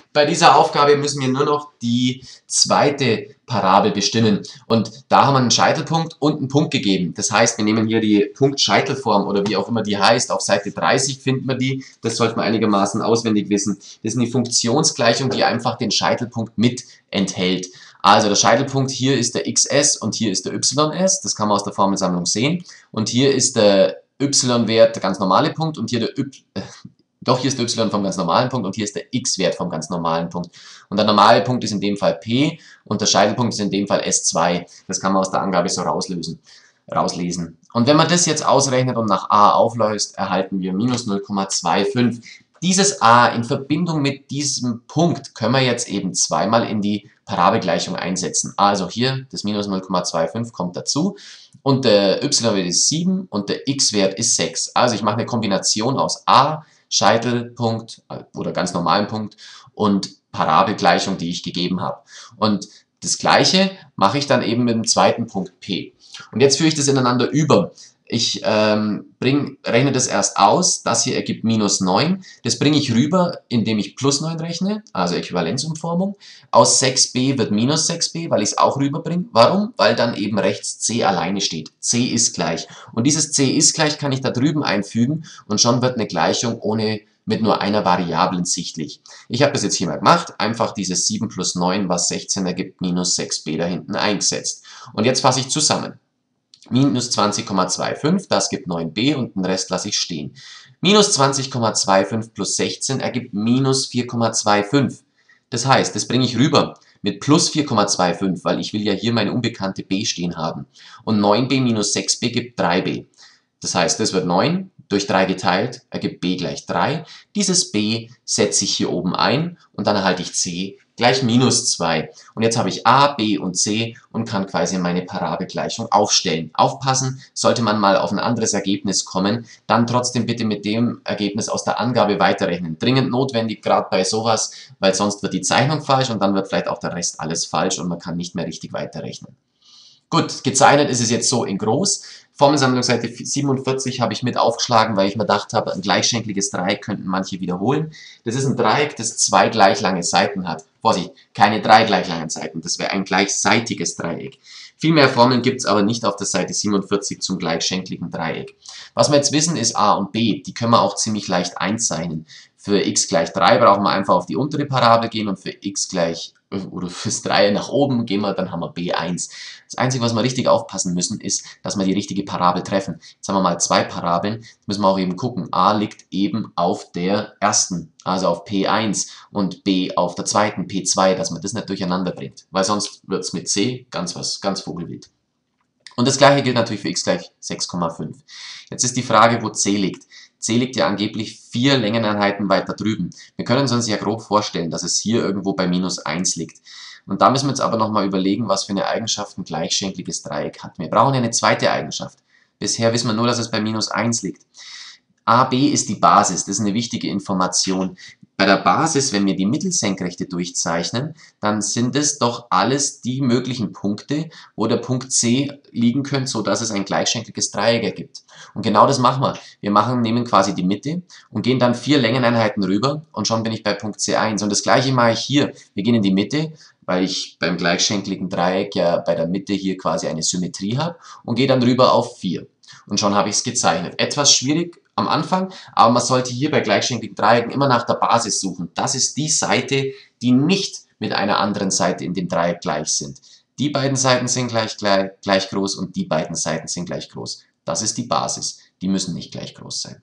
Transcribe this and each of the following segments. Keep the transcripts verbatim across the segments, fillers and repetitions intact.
Bei dieser Aufgabe müssen wir nur noch die zweite Parabel bestimmen. Und da haben wir einen Scheitelpunkt und einen Punkt gegeben. Das heißt, wir nehmen hier die Punkt-Scheitelform oder wie auch immer die heißt. Auf Seite dreißig finden wir die. Das sollte man einigermaßen auswendig wissen. Das ist eine Funktionsgleichung, die einfach den Scheitelpunkt mit enthält. Also der Scheitelpunkt hier ist der X S und hier ist der Y S. Das kann man aus der Formelsammlung sehen. Und hier ist der Y-Wert der ganz normale Punkt und hier der Y... Äh, Doch, hier ist der Y vom ganz normalen Punkt und hier ist der X-Wert vom ganz normalen Punkt. Und der normale Punkt ist in dem Fall P und der Scheitelpunkt ist in dem Fall S zwei. Das kann man aus der Angabe so rauslösen, rauslesen. Und wenn man das jetzt ausrechnet und nach A auflöst, erhalten wir minus null Komma fünfundzwanzig. Dieses A in Verbindung mit diesem Punkt können wir jetzt eben zweimal in die Parabelgleichung einsetzen. Also hier das minus null Komma fünfundzwanzig kommt dazu und der Y-Wert ist sieben und der X-Wert ist sechs. Also ich mache eine Kombination aus A, Scheitelpunkt oder ganz normalen Punkt und Parabelgleichung, die ich gegeben habe. Und das gleiche mache ich dann eben mit dem zweiten Punkt P. Und jetzt führe ich das ineinander über. Ich ähm, bring, rechne das erst aus, das hier ergibt minus neun. Das bringe ich rüber, indem ich plus neun rechne, also Äquivalenzumformung. Aus sechs b wird minus sechs b, weil ich es auch rüberbringe. Warum? Weil dann eben rechts c alleine steht. C ist gleich. Und dieses c ist gleich kann ich da drüben einfügen und schon wird eine Gleichung ohne mit nur einer Variablen sichtlich. Ich habe das jetzt hier mal gemacht, einfach dieses sieben plus neun, was sechzehn ergibt, minus sechs b da hinten eingesetzt. Und jetzt fasse ich zusammen. Minus zwanzig Komma fünfundzwanzig, das gibt neun b und den Rest lasse ich stehen. Minus zwanzig Komma fünfundzwanzig plus sechzehn ergibt minus vier Komma fünfundzwanzig. Das heißt, das bringe ich rüber mit plus vier Komma fünfundzwanzig, weil ich will ja hier meine unbekannte b stehen haben. Und neun b minus sechs b gibt drei b. Das heißt, das wird neun durch drei geteilt, ergibt b gleich drei. Dieses b setze ich hier oben ein und dann erhalte ich c gleich minus zwei. Und jetzt habe ich a, b und c und kann quasi meine Parabelgleichung aufstellen. Aufpassen, sollte man mal auf ein anderes Ergebnis kommen, dann trotzdem bitte mit dem Ergebnis aus der Angabe weiterrechnen. Dringend notwendig, gerade bei sowas, weil sonst wird die Zeichnung falsch und dann wird vielleicht auch der Rest alles falsch und man kann nicht mehr richtig weiterrechnen. Gut, gezeichnet ist es jetzt so in groß. Formelsammlung Seite siebenundvierzig habe ich mit aufgeschlagen, weil ich mir gedacht habe, ein gleichschenkliges Dreieck könnten manche wiederholen. Das ist ein Dreieck, das zwei gleich lange Seiten hat. Vorsicht, keine drei gleich langen Seiten, das wäre ein gleichseitiges Dreieck. Viel mehr Formeln gibt es aber nicht auf der Seite siebenundvierzig zum gleichschenkligen Dreieck. Was wir jetzt wissen ist A und B, die können wir auch ziemlich leicht einzeichnen. Für x gleich drei brauchen wir einfach auf die untere Parabel gehen und für x gleich oder fürs drei nach oben gehen wir, dann haben wir b eins. Das Einzige, was wir richtig aufpassen müssen, ist, dass wir die richtige Parabel treffen. Jetzt haben wir mal zwei Parabeln, jetzt müssen wir auch eben gucken. A liegt eben auf der ersten, also auf p eins und b auf der zweiten, p zwei, dass man das nicht durcheinander bringt, weil sonst wird es mit c ganz was, ganz vogelwild. Und das gleiche gilt natürlich für x gleich sechs Komma fünf. Jetzt ist die Frage, wo c liegt. C liegt ja angeblich vier Längeneinheiten weiter drüben. Wir können uns ja grob vorstellen, dass es hier irgendwo bei minus eins liegt. Und da müssen wir jetzt aber nochmal überlegen, was für eine Eigenschaft ein gleichschenkliges Dreieck hat. Wir brauchen ja eine zweite Eigenschaft. Bisher wissen wir nur, dass es bei minus eins liegt. A B ist die Basis, das ist eine wichtige Information. Bei der Basis, wenn wir die Mittelsenkrechte durchzeichnen, dann sind es doch alles die möglichen Punkte, wo der Punkt C liegen könnte, sodass es ein gleichschenkliges Dreieck ergibt. Und genau das machen wir. Wir machen, nehmen quasi die Mitte und gehen dann vier Längeneinheiten rüber und schon bin ich bei Punkt C eins. Und das gleiche mache ich hier. Wir gehen in die Mitte, weil ich beim gleichschenkligen Dreieck ja bei der Mitte hier quasi eine Symmetrie habe und gehe dann rüber auf vier. Und schon habe ich es gezeichnet. Etwas schwierig am Anfang, aber man sollte hier bei gleichschenkligen Dreiecken immer nach der Basis suchen. Das ist die Seite, die nicht mit einer anderen Seite in dem Dreieck gleich sind. Die beiden Seiten sind gleich, gleich, gleich groß und die beiden Seiten sind gleich groß. Das ist die Basis. Die müssen nicht gleich groß sein.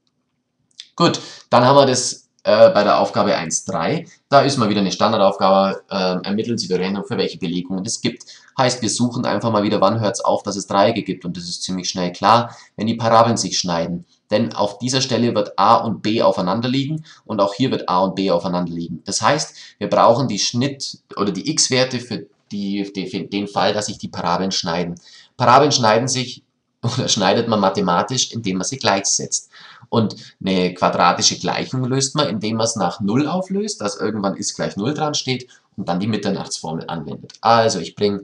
Gut, dann haben wir das äh, bei der Aufgabe eins Punkt drei. Da ist mal wieder eine Standardaufgabe. Äh, ermitteln Sie die Rechnung, für welche Belegungen es gibt. Heißt, wir suchen einfach mal wieder, wann hört es auf, dass es Dreiecke gibt. Und das ist ziemlich schnell klar, wenn die Parabeln sich schneiden. Denn auf dieser Stelle wird A und B aufeinander liegen und auch hier wird A und B aufeinander liegen. Das heißt, wir brauchen die Schnitt- oder die x-Werte für, die, die, für den Fall, dass sich die Parabeln schneiden. Parabeln schneiden sich oder schneidet man mathematisch, indem man sie gleichsetzt. Und eine quadratische Gleichung löst man, indem man es nach null auflöst, dass irgendwann ist gleich null dran steht und dann die Mitternachtsformel anwendet. Also ich bringe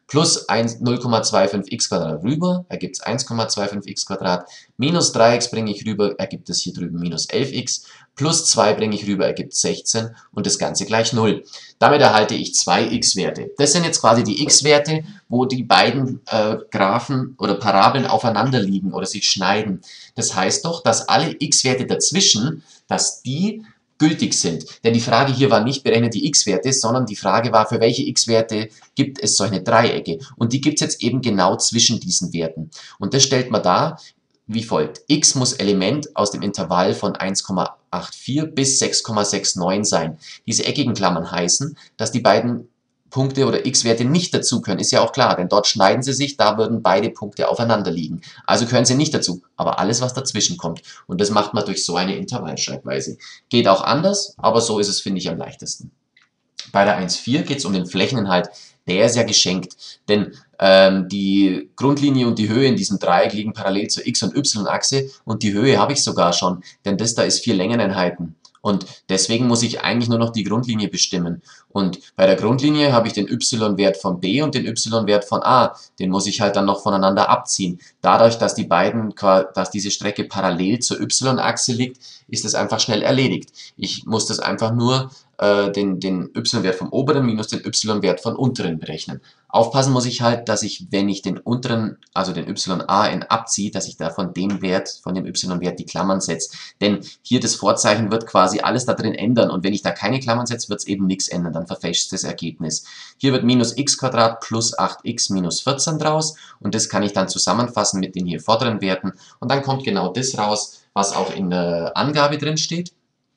plus null Komma fünfundzwanzig x rüber, ergibt es eins Komma fünfundzwanzig x, minus drei x bringe ich rüber, ergibt es hier drüben minus elf x, plus zwei bringe ich rüber, ergibt sechzehn und das Ganze gleich null. Damit erhalte ich zwei x-Werte. Das sind jetzt quasi die x-Werte, wo die beiden äh, Graphen oder Parabeln aufeinander liegen oder sich schneiden. Das heißt doch, dass alle x-Werte dazwischen, dass die gültig sind. Denn die Frage hier war nicht, berechne die x-Werte, sondern die Frage war, für welche x-Werte gibt es solche Dreiecke. Und die gibt es jetzt eben genau zwischen diesen Werten. Und das stellt man dar wie folgt. X muss Element aus dem Intervall von eins Komma vierundachtzig bis sechs Komma neunundsechzig sein. Diese eckigen Klammern heißen, dass die beiden Punkte oder x-Werte nicht dazu können. Ist ja auch klar, denn dort schneiden sie sich, da würden beide Punkte aufeinander liegen. Also können sie nicht dazu, aber alles, was dazwischen kommt. Und das macht man durch so eine Intervallschreibweise. Geht auch anders, aber so ist es, finde ich, am leichtesten. Bei der eins Komma vier geht es um den Flächeninhalt. Der ist ja geschenkt, denn ähm, die Grundlinie und die Höhe in diesem Dreieck liegen parallel zur x- und y-Achse und die Höhe habe ich sogar schon, denn das da ist vier Längeneinheiten. Und deswegen muss ich eigentlich nur noch die Grundlinie bestimmen. Und bei der Grundlinie habe ich den y-Wert von b und den y-Wert von a. Den muss ich halt dann noch voneinander abziehen. Dadurch, dass die beiden, dass diese Strecke parallel zur y-Achse liegt, ist es einfach schnell erledigt. Ich muss das einfach nur äh, den, den y-Wert vom oberen minus den y-Wert von unteren berechnen. Aufpassen muss ich halt, dass ich, wenn ich den unteren, also den y-A-N abziehe, dass ich da von dem Wert, von dem y-Wert die Klammern setze. Denn hier das Vorzeichen wird quasi alles da drin ändern und wenn ich da keine Klammern setze, wird es eben nichts ändern, dann verfälscht das Ergebnis. Hier wird minus x Quadrat plus acht x minus vierzehn draus und das kann ich dann zusammenfassen mit den hier vorderen Werten und dann kommt genau das raus, was auch in der Angabe drin steht.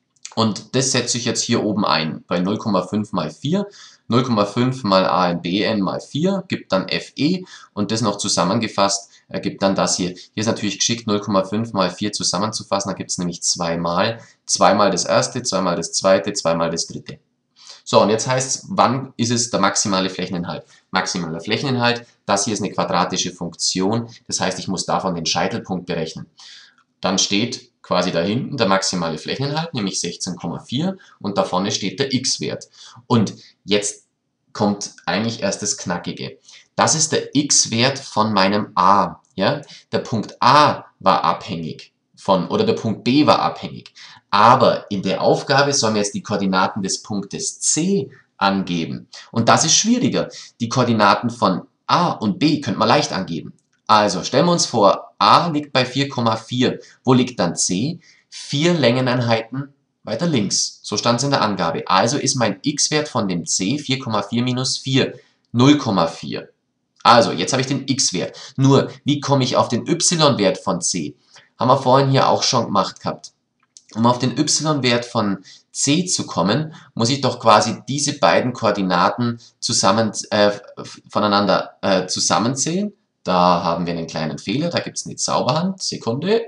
Und das setze ich jetzt hier oben ein, bei null Komma fünf mal vier. null Komma fünf mal a n b n mal vier gibt dann Fe und das noch zusammengefasst ergibt dann das hier. Hier ist natürlich geschickt, null Komma fünf mal vier zusammenzufassen, da gibt es nämlich zweimal. Zweimal das erste, zweimal das zweite, zweimal das dritte. So, und jetzt heißt es, wann ist es der maximale Flächeninhalt? Maximaler Flächeninhalt, das hier ist eine quadratische Funktion, das heißt, ich muss davon den Scheitelpunkt berechnen. Dann steht quasi da hinten der maximale Flächeninhalt, nämlich sechzehn Komma vier und da vorne steht der x-Wert. Und jetzt kommt eigentlich erst das Knackige. Das ist der x-Wert von meinem a. Ja? Der Punkt A war abhängig von, oder der Punkt B war abhängig. Aber in der Aufgabe sollen wir jetzt die Koordinaten des Punktes C angeben. Und das ist schwieriger. Die Koordinaten von A und B könnte man leicht angeben. Also stellen wir uns vor, A liegt bei vier Komma vier. Wo liegt dann C? Vier Längeneinheiten weiter links. So stand es in der Angabe. Also ist mein x-Wert von dem C vier Komma vier minus vier, null Komma vier. Also, jetzt habe ich den x-Wert. Nur, wie komme ich auf den y-Wert von C? Haben wir vorhin hier auch schon gemacht gehabt. Um auf den y-Wert von C zu kommen, muss ich doch quasi diese beiden Koordinaten zusammen, äh, voneinander äh, zusammenzählen. Da haben wir einen kleinen Fehler, da gibt es eine Zauberhand. Sekunde.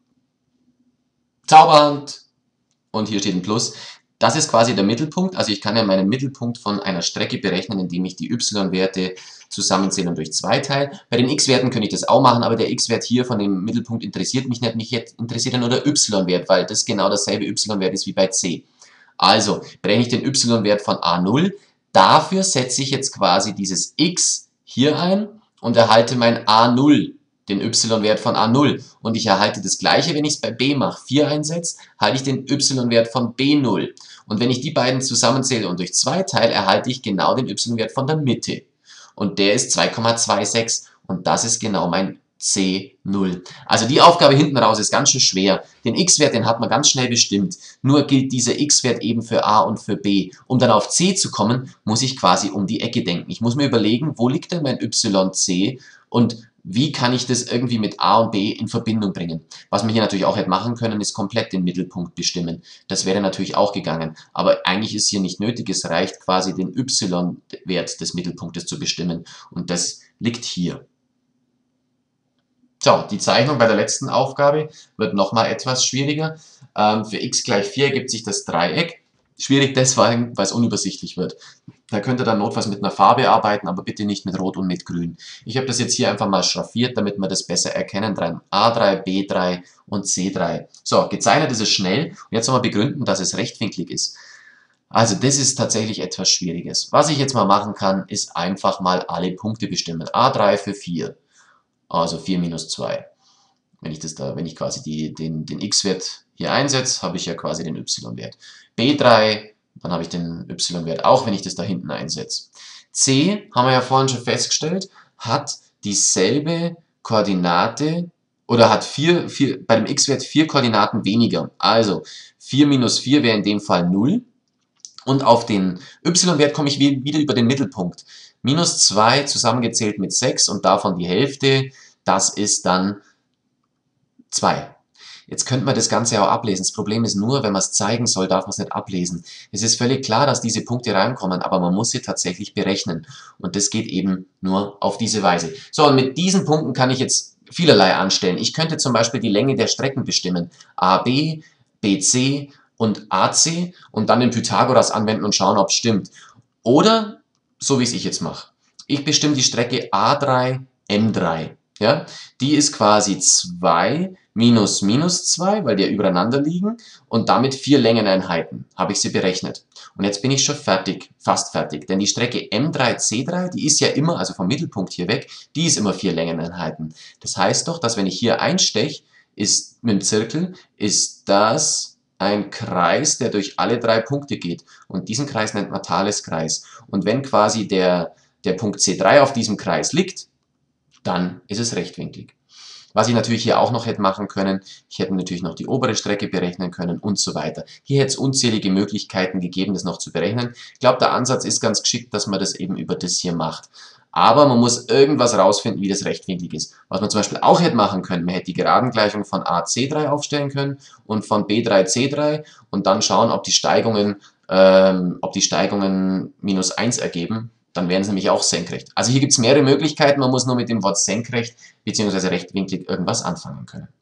Zauberhand. Und hier steht ein Plus. Das ist quasi der Mittelpunkt. Also ich kann ja meinen Mittelpunkt von einer Strecke berechnen, indem ich die y-Werte zusammenzähle und durch zwei teile. Bei den x-Werten könnte ich das auch machen, aber der x-Wert hier von dem Mittelpunkt interessiert mich nicht. Mich interessiert ja nur der y-Wert, weil das genau dasselbe y-Wert ist wie bei C. Also berechne ich den y-Wert von a null. Dafür setze ich jetzt quasi dieses x hier ein und erhalte mein a null, den y-Wert von a null. Und ich erhalte das gleiche, wenn ich es bei b mache. vier einsetze, halte ich den y-Wert von b null. Und wenn ich die beiden zusammenzähle und durch zwei teile, erhalte ich genau den y-Wert von der Mitte. Und der ist zwei Komma sechsundzwanzig und das ist genau mein C null. Also die Aufgabe hinten raus ist ganz schön schwer. Den x-Wert, den hat man ganz schnell bestimmt. Nur gilt dieser x-Wert eben für a und für b. Um dann auf c zu kommen, muss ich quasi um die Ecke denken. Ich muss mir überlegen, wo liegt denn mein yc und wie kann ich das irgendwie mit a und b in Verbindung bringen. Was wir hier natürlich auch hätte machen können, ist komplett den Mittelpunkt bestimmen. Das wäre natürlich auch gegangen. Aber eigentlich ist hier nicht nötig. Es reicht quasi den y-Wert des Mittelpunktes zu bestimmen. Und das liegt hier. So, die Zeichnung bei der letzten Aufgabe wird nochmal etwas schwieriger. Ähm, für x gleich vier ergibt sich das Dreieck. Schwierig deswegen, weil es unübersichtlich wird. Da könnt ihr dann notfalls mit einer Farbe arbeiten, aber bitte nicht mit Rot und mit Grün. Ich habe das jetzt hier einfach mal schraffiert, damit wir das besser erkennen. a drei, b drei und c drei. So, gezeichnet ist es schnell. Und jetzt sollen wir begründen, dass es rechtwinklig ist. Also das ist tatsächlich etwas Schwieriges. Was ich jetzt mal machen kann, ist einfach mal alle Punkte bestimmen. a drei für vier, also vier minus zwei. Wenn ich das da, wenn ich quasi die, den, den x-Wert hier einsetze, habe ich ja quasi den y-Wert. b drei, dann habe ich den y-Wert auch, wenn ich das da hinten einsetze. C, haben wir ja vorhin schon festgestellt, hat dieselbe Koordinate oder hat vier, vier, bei dem x-Wert vier Koordinaten weniger. Also vier minus vier wäre in dem Fall null. Und auf den y-Wert komme ich wieder über den Mittelpunkt. Minus zwei zusammengezählt mit sechs und davon die Hälfte, das ist dann zwei. Jetzt könnte man das Ganze auch ablesen. Das Problem ist nur, wenn man es zeigen soll, darf man es nicht ablesen. Es ist völlig klar, dass diese Punkte reinkommen, aber man muss sie tatsächlich berechnen. Und das geht eben nur auf diese Weise. So, und mit diesen Punkten kann ich jetzt vielerlei anstellen. Ich könnte zum Beispiel die Länge der Strecken bestimmen. A B, B C und A C und dann den Pythagoras anwenden und schauen, ob es stimmt. Oder, so wie es ich jetzt mache. Ich bestimme die Strecke A drei, M drei. Ja? Die ist quasi zwei minus minus zwei, weil die ja übereinander liegen und damit vier Längeneinheiten habe ich sie berechnet. Und jetzt bin ich schon fertig, fast fertig, denn die Strecke M drei, C drei, die ist ja immer, also vom Mittelpunkt hier weg, die ist immer vier Längeneinheiten. Das heißt doch, dass wenn ich hier einsteche, ist mit dem Zirkel, ist das ein Kreis, der durch alle drei Punkte geht. Und diesen Kreis nennt man Thaleskreis. Und wenn quasi der, der Punkt C drei auf diesem Kreis liegt, dann ist es rechtwinklig. Was ich natürlich hier auch noch hätte machen können, ich hätte natürlich noch die obere Strecke berechnen können und so weiter. Hier hätte es unzählige Möglichkeiten gegeben, das noch zu berechnen. Ich glaube, der Ansatz ist ganz geschickt, dass man das eben über das hier macht. Aber man muss irgendwas rausfinden, wie das rechtwinklig ist. Was man zum Beispiel auch hätte machen können, man hätte die Geradengleichung von A C drei aufstellen können und von B drei C drei und dann schauen, ob die Steigungen, ähm, ob die Steigungen minus eins ergeben. Dann wären sie nämlich auch senkrecht. Also hier gibt es mehrere Möglichkeiten, man muss nur mit dem Wort senkrecht bzw. rechtwinklig irgendwas anfangen können.